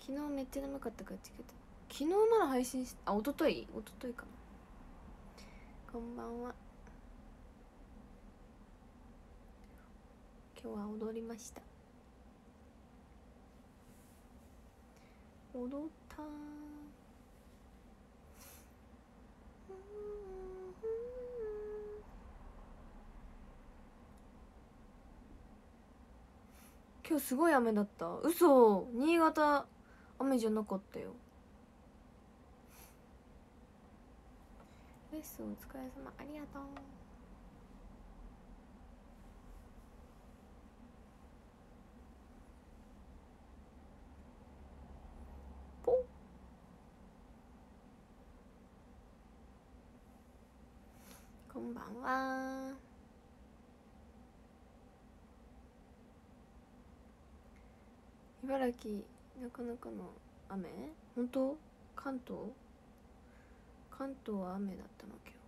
昨日めっちゃ眠かったからチケット昨日まだ配信し一昨日かな。こんばんは。今日は踊りました。踊った今日すごい雨だった。嘘、新潟雨じゃなかったよ。レッスンお疲れ様、ありがとう。ポッこんばんは。茨城なかなかの雨？本当？関東は雨だったの今日は。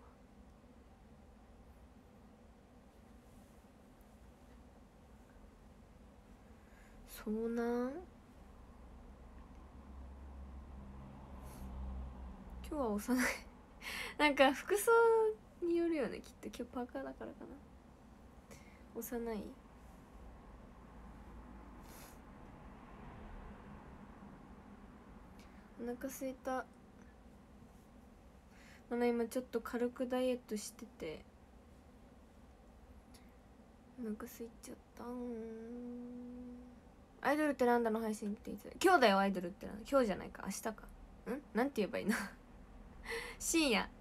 そうなん今日は幼いなんか服装によるよねきっと。今日パーカーだからかな。幼いお腹すいた。まだ今ちょっと軽くダイエットしててお腹すいちゃった。アイドルってなんだの配信っていつ？今日だよ。アイドルってなんだ。今日じゃないか、明日か。なんて言えばいいの深夜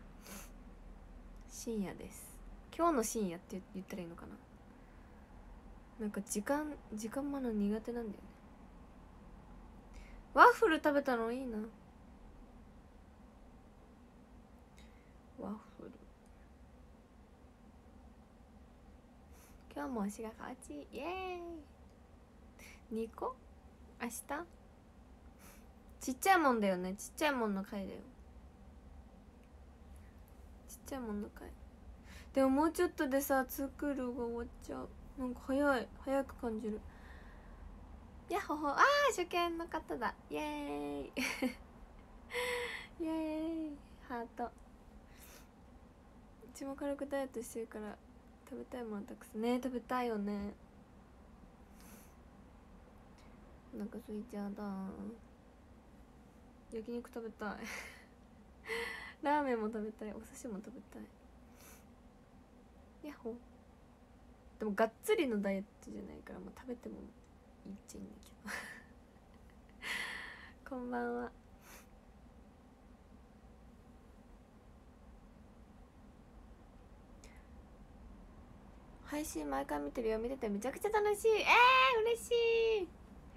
です。今日の深夜って言ったらいいのかな。なんか時間まだ苦手なんだよね。ワッフル食べたのいいな。ワッフル今日も推しが勝ち、イエーイ。2個明日ちっちゃいもんだよね。ちっちゃいもんの回だよ。ちっちゃいもんの回でももうちょっとでさツークールが終わっちゃう。なんか早く感じる。やっほほ。初見の方だ。イエーイイエーイ。ハート。うちも軽くダイエットしてるから食べたいものたくさんね。食べたいよね。お腹空いちゃうだ。焼肉食べたいラーメンも食べたい。お寿司も食べたい。やっほ。でもがっつりのダイエットじゃないからもう食べてもいいっちゃいいんだけどこんばんは。配信毎回見てるよ。見ててめちゃくちゃ楽しい。嬉しい。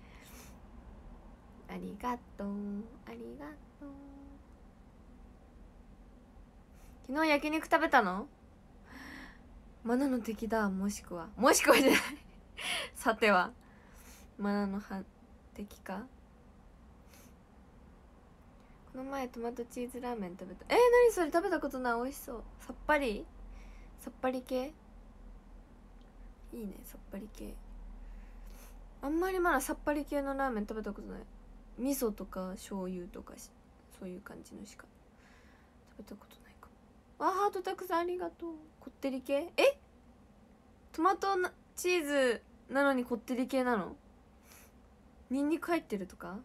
ありがとうありがとう。昨日焼肉食べたの？マナの敵だ。もしくはじゃないさてはマナの敵か。この前トマトチーズラーメン食べた。何それ食べたことない。美味しそう。さっぱり系いいね。さっぱり系あんまりまださっぱり系のラーメン食べたことない。味噌とか醤油とかそういう感じのしか食べたことないかも。ハートたくさんありがとう。こってり系？トマトチーズなのにこってり系なの？ニンニク入ってるとか？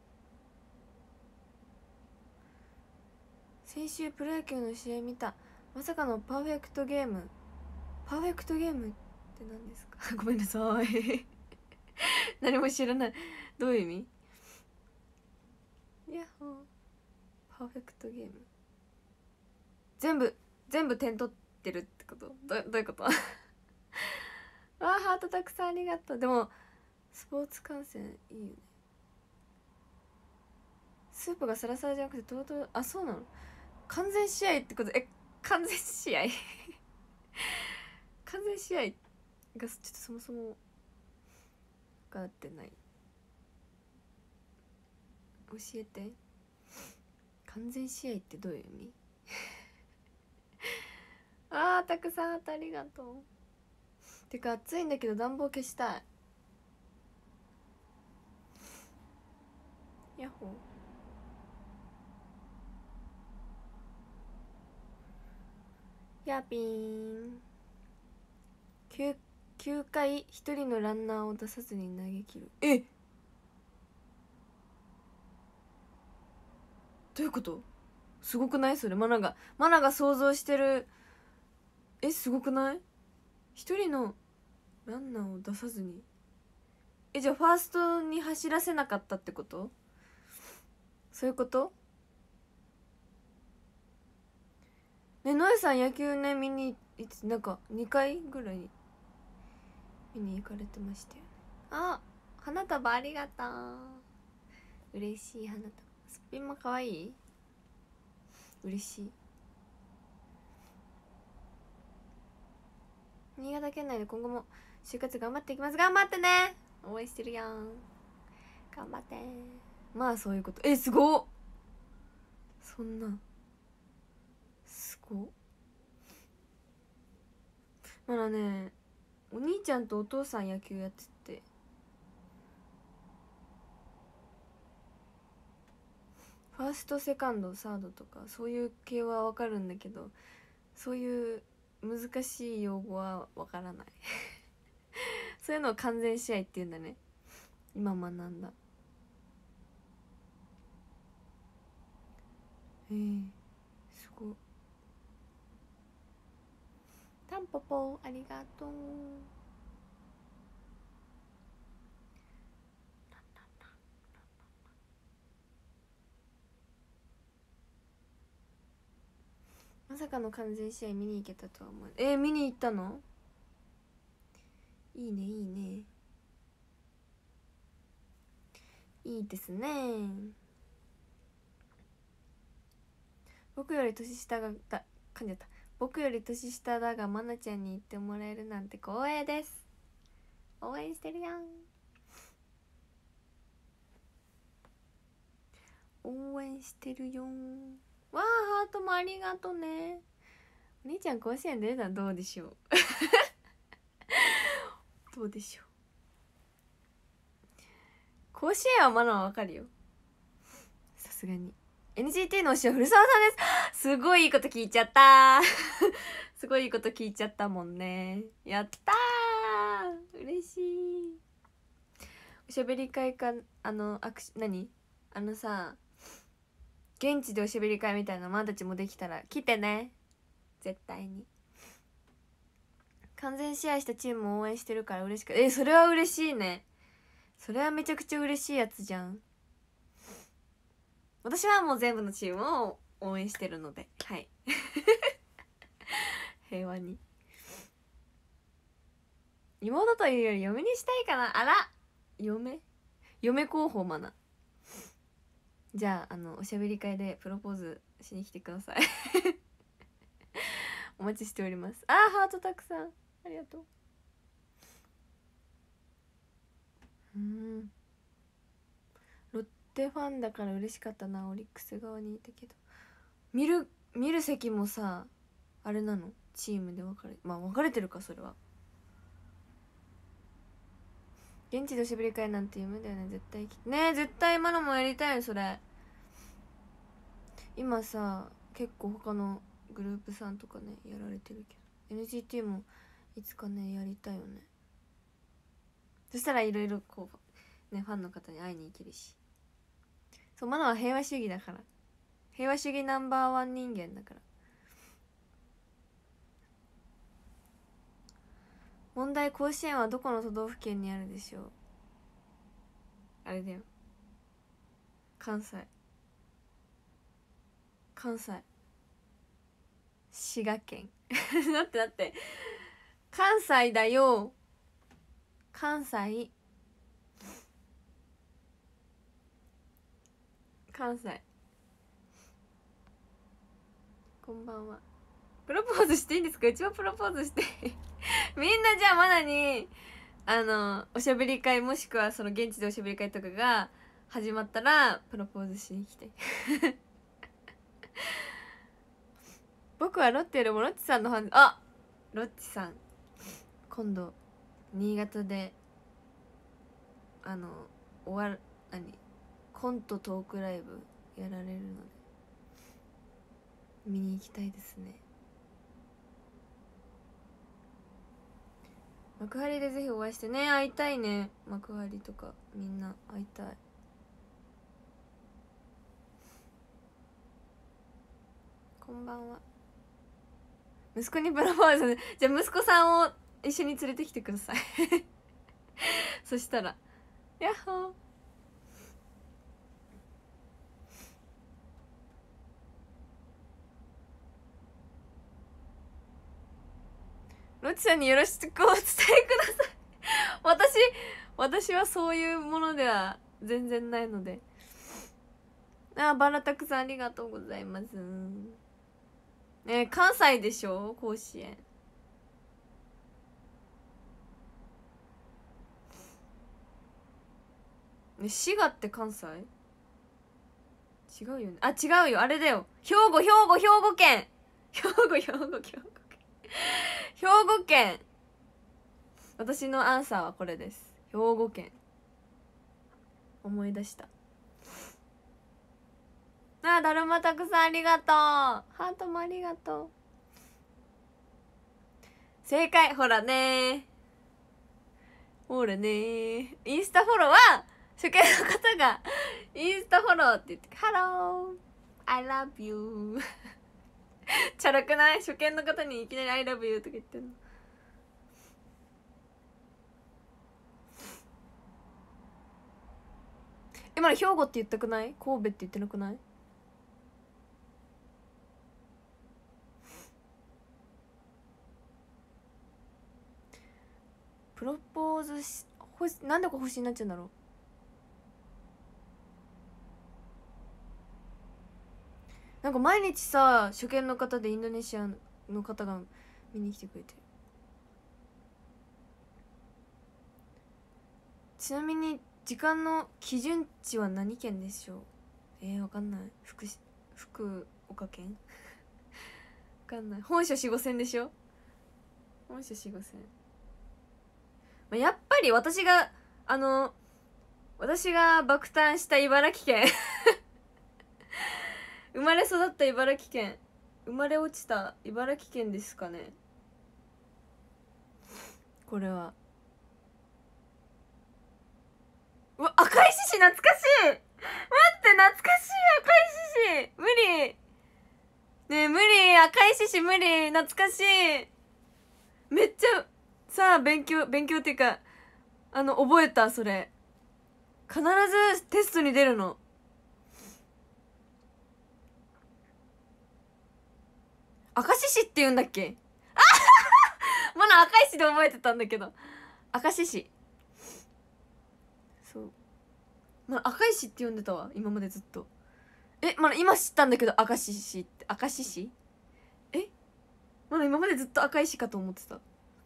先週プロ野球の試合見た。まさかのパーフェクトゲームって何ですかごめんなさい何も知らない。どういう意味？ヤッホー。パーフェクトゲーム全部点取ってるってこと？どういうことハートたくさんありがとう。でもスポーツ観戦いいよね。スープがサラサラじゃなくてトロトロ。そうなの？完全試合ってこと？完全試合完全試合がちょっとそもそも分かってない。教えて。完全試合ってどういう意味たくさんありがとう。てか暑いんだけど暖房消したい。 ヤッホー。やぴーん。9回1人のランナーを出さずに投げ切る。え、どういうこと？すごくない？それマナが想像してる。すごくない？一人のランナーを出さずに。じゃあファーストに走らせなかったってこと？そういうこと？ね、ノエさん野球ね、見になんか2回ぐらい見に行かれてましたよね。あ、花束ありがとう。嬉しい。花束すっぴんも可愛い。嬉しい。新潟県内で今後も就活頑張っていきます。頑張ってね。応援してるやん。頑張って。まあそういうこと。すごっ。そんなすごっ。まだね、お兄ちゃんとお父さん野球やってて、ファーストセカンドサードとかそういう系は分かるんだけど、そういう難しい用語は分からないそういうのを完全試合っていうんだね、今学んだ。すごい。タンポポありがとう。まさかの完全試合見に行けたとは思う。見に行ったの？いいねいいね、いいですね。僕より年下が噛んじゃった。僕より年下だがマナちゃんに言ってもらえるなんて光栄です。応援してるやん。応援してるよん。わあ、ハートもありがとね。お兄ちゃん甲子園出たらどうでしょうどうでしょう。甲子園はまだわかるよ、さすがに。 NGT の推しは古澤さんです。すごいいいこと聞いちゃったすごいいいこと聞いちゃったもんね。やったー、嬉しい。おしゃべり会か、何さ、現地でおしゃべり会みたいなママたちもできたら来てね、絶対に。完全試合したチームを応援してるから嬉しく、それは嬉しいね。それはめちゃくちゃ嬉しいやつじゃん。私はもう全部のチームを応援してるので、はい平和に。妹というより嫁にしたいかな。あら、嫁候補マナ。じゃあおしゃべり会でプロポーズしに来てくださいお待ちしております。ハートたくさんありがとう。ロッテファンだから嬉しかったな。オリックス側にいたけど、見る席もさ、あれなの、チームで分かれてるか。それは現地でおしゃべり会なんて夢だよね。絶対ね、絶対マナもやりたいよそれ。今さ結構他のグループさんとかねやられてるけど、 NGT もいつかねやりたいよね。そしたらいろいろこうね、ファンの方に会いに行けるし。そう、マナは平和主義だから、平和主義ナンバーワン人間だから。問題、甲子園はどこの都道府県にあるでしょう。あれだよ、関西滋賀県だって関西だよ、関西こんばんは。プロポーズしていいんですか？うちはプロポーズしてみんなじゃあマナにおしゃべり会もしくはその現地でおしゃべり会とかが始まったらプロポーズしに来て僕はロッテよりもロッチさんのファン。ロッチさん今度新潟でコントトークライブやられるので見に行きたいですね。幕張でぜひお会いしてね。会いたいね。幕張とかみんな会いたい。こんばんは。息子にプロポーズ。じゃあ息子さんを一緒に連れてきてくださいそしたらヤッホー。ロチさんによろしくお伝えください私はそういうものでは全然ないので。あ、バラタクさんありがとうございます。関西でしょ甲子園。ね、滋賀って関西？違うよね。あ、違うよ、あれだよ。兵庫県兵庫県。私のアンサーはこれです。兵庫県。思い出した。あ、だるまたくさんありがとう。ハートもありがとう。正解。ほらね、ほらね。インスタフォローは初見の方がインスタフォローって言って、ハロー I love you チャラくない？初見の方にいきなり I love you とか言ってんの。まだ兵庫って言ったくない？神戸って言ってなくない？プロポーズなんでこれ星になっちゃうんだろう。なんか毎日さ、初見の方でインドネシアの方が見に来てくれてる。ちなみに時間の基準値は何県でしょう？わかんない。福岡県わかんない。本所4、5線でしょ。本所4、5線。やっぱり私が爆誕した茨城県生まれ育った茨城県、生まれ落ちた茨城県ですかね、これは。うわ、赤石市懐かしい。待って、懐かしい。赤石市無理ねえ、無理。赤石市無理。懐かしい。めっちゃさあ勉強っていうか覚えた。それ必ずテストに出るの。明石市って言うんだっけ？あまだ赤石で覚えてたんだけど。明石市。そう、まだ赤石って呼んでたわ今までずっと。まだ今知ったんだけど、明石市って。明石市まだ今までずっと赤石かと思ってた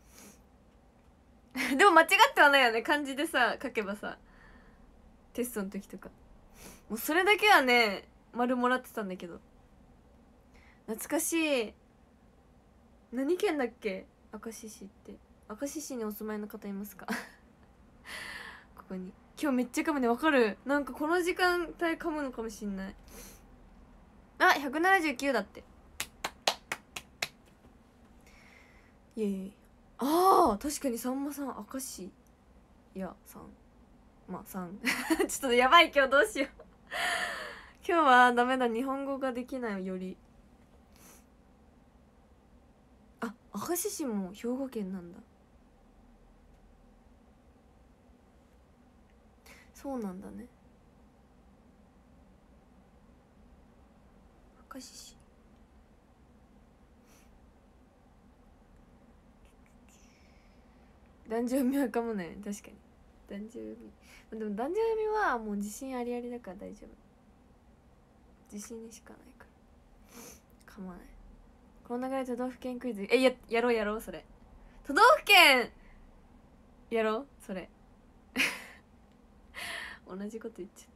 でも間違ってはないよね、漢字でさ書けばさ、テストの時とか。もうそれだけはね丸もらってたんだけど。懐かしい。何県だっけ、明石市って。明石市にお住まいの方いますかここに。今日めっちゃ噛むね。わかる。なんかこの時間帯噛むのかもしんない。あ、179だって。いやいや、ああ確かにさんまさん明石いやさん、まあさんちょっとやばい、今日どうしよう今日はダメだ、日本語ができないより。あ、明石市も兵庫県なんだ。そうなんだね。明石市。男女読みはかもね。確かに男女読み。でも男女読みはもう自信ありありだから大丈夫。自信にしかないからかまない。この流れ都道府県クイズ。やろうそれ。都道府県やろうそれ同じこと言っちゃった。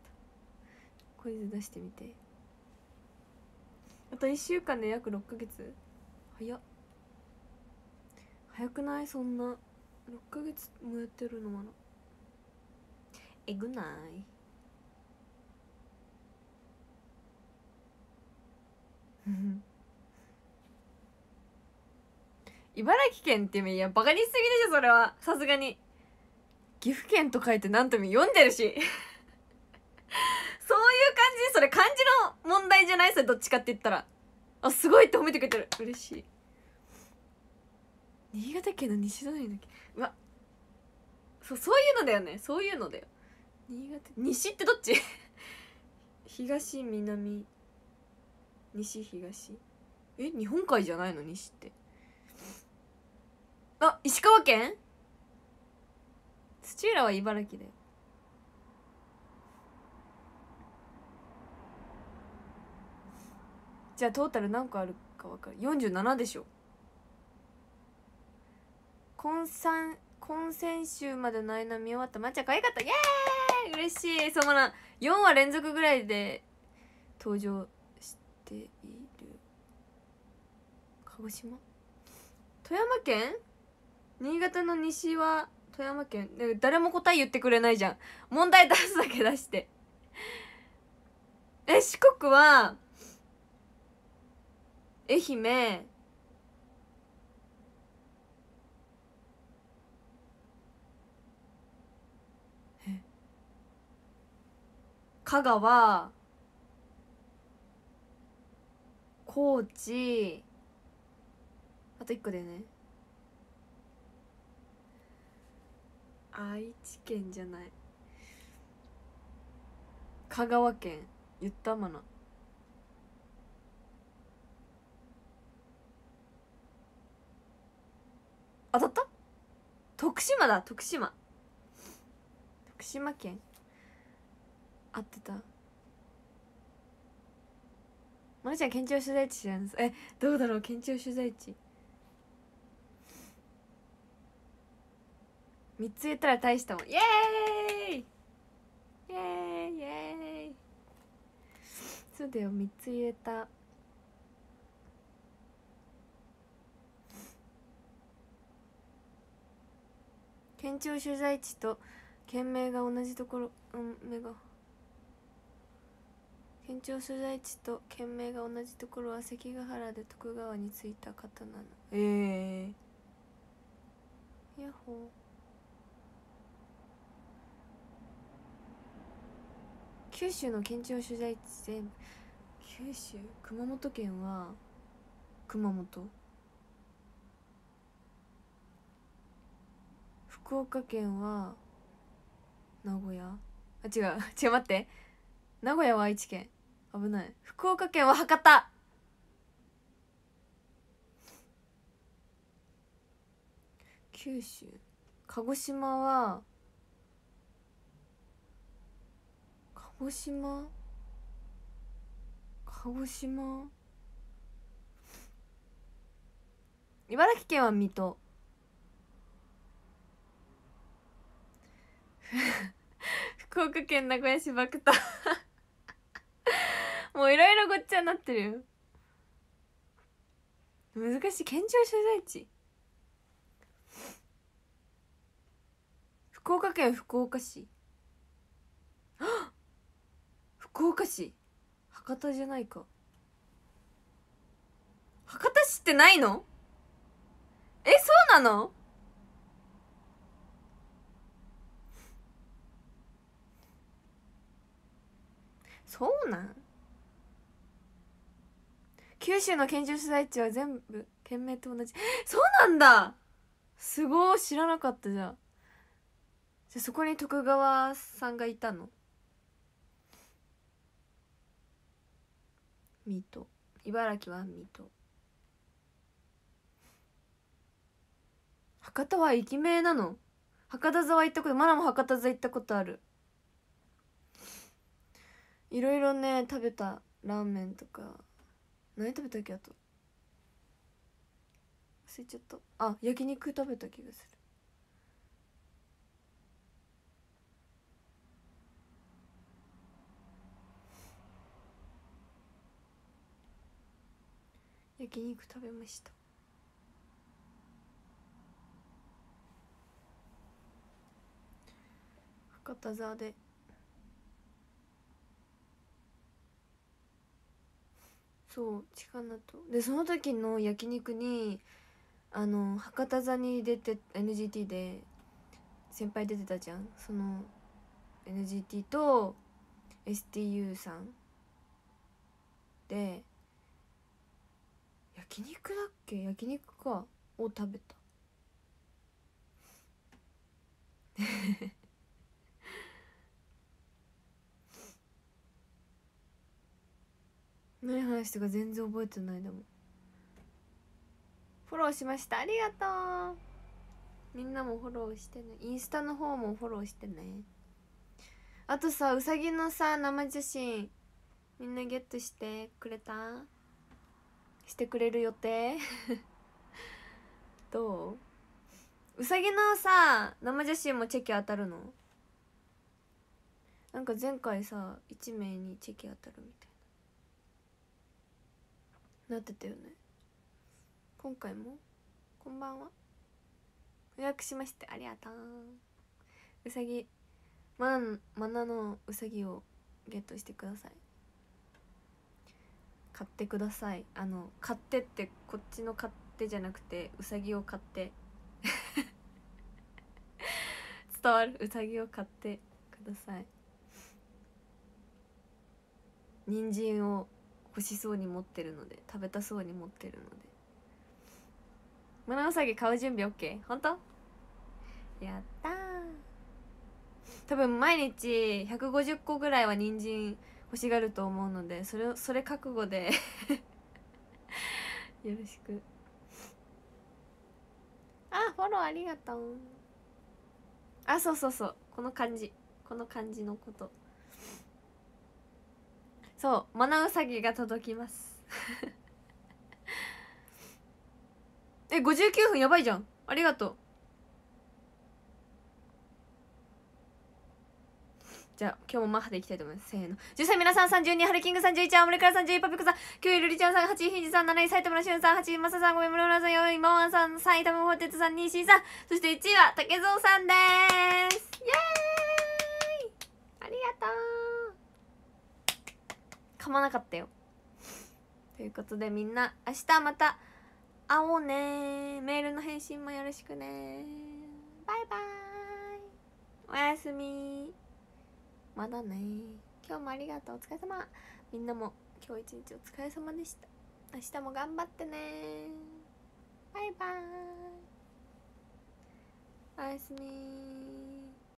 クイズ出してみて。あと1週間で約6ヶ月。早くない？そんな6ヶ月もやってるの。まだえぐない？ 茨城県っていやバカにしすぎでしょそれは。さすがに岐阜県と書いてなんとも読んでるしそういう感じ。それ漢字の問題じゃない。それどっちかって言ったら。あ、すごいって褒めてくれてる。嬉しい。新潟県の西隣だっけ。うわ、そういうのだよね。そういうのだよ。新潟西ってどっち東南西東。日本海じゃないの西って。あ、石川県。土浦は茨城だよ。じゃあトータル何個あるか分かる。47でしょ。今先週までの間見終わった。まっちゃん可愛かった。イエーイ、嬉しい。そうまだ4話連続ぐらいで登場している。鹿児島、富山県、新潟の西は富山県。誰も答え言ってくれないじゃん。問題出すだけ出して四国は愛媛、香川、高知、あと1個だよね。愛知県じゃない。香川県言ったまな。当たった。徳島だ。徳島県合ってた。まるちゃん県庁所在地知らんす。どうだろう。県庁所在地3つ言ったら大したもん。イエーイイエーイイエーイ。そうだよ、3つ言えた。県庁所在地と県名が同じところ。県庁所在地と県名が同じところは関ヶ原で徳川についた方なの。ヤッホー。九州の県庁所在地全部。九州、熊本県は熊本、福岡県は名古屋。違う待って、名古屋は愛知県。危ない。福岡県は博多。九州、鹿児島は鹿児島茨城県は水戸福岡県名古屋市爆誕もういろいろごっちゃになってるよ。難しい。県庁所在地。福岡県福岡市福岡市。博多じゃないか。博多市ってないの？そうなの？そうなん？九州の県庁所在地は全部県名と同じ。そうなんだ。すごい、知らなかったじゃん。じゃあそこに徳川さんがいたの？水戸、茨城は水戸。博多は駅名なの？博多座は行ったこと、マナも博多座行ったことある。いろいろね食べた。ラーメンとか何食べたっけ。あと忘れちゃった。焼肉食べた気がする。焼肉食べました。博多座でそう近納とで、その時の焼肉に博多座に出て NGT で先輩出てたじゃん。その NGT と STU さんで焼肉だっけ、焼肉かを食べた何話したか全然覚えてない。でもフォローしました、ありがとう。みんなもフォローしてね、インスタの方もフォローしてね。あとさ、うさぎのさ生写真みんなゲットしてくれた？してくれる予定どう？うさぎのさ生写真もチェキ当たるの？なんか前回さ1名にチェキ当たるみたいなってたよね。今回もこんばんは、予約しましてありがとう。うさぎマナのうさぎをゲットしてください。買ってください。買ってってこっちの買ってじゃなくてうさぎを買って伝わる？うさぎを買ってください。人参を欲しそうに持ってるので、食べたそうに持ってるので。マナウサギ買う準備 OK？ 本当？やったー。多分毎日150個ぐらいは人参欲しがると思うので、それ覚悟でよろしく。あ、フォローありがとう。あ、そうそうそう、この感じのこと。そう、マナウサギが届きます59分やばいじゃん、ありがとう。じゃあ今日もマッハでいきたいと思います。せーの。10歳皆さん、32ハルキング31、青森から31、パピコさん9位、ルリちゃんさん8位、ヒンジさん7位、埼玉のしゅんさん8位、マサさん5位、室村さん4位、マワンさん3位、タムホーテツさん2位、シーさん、そして1位は竹蔵さんでーす。イエーイ、ありがとう。噛まなかったよ。ということでみんな明日また会おうね。メールの返信もよろしくね。バイバーイ、おやすみ。まだね。今日もありがとう、お疲れ様。みんなも今日一日お疲れ様でした。明日も頑張ってね。バイバーイ、おやすみ。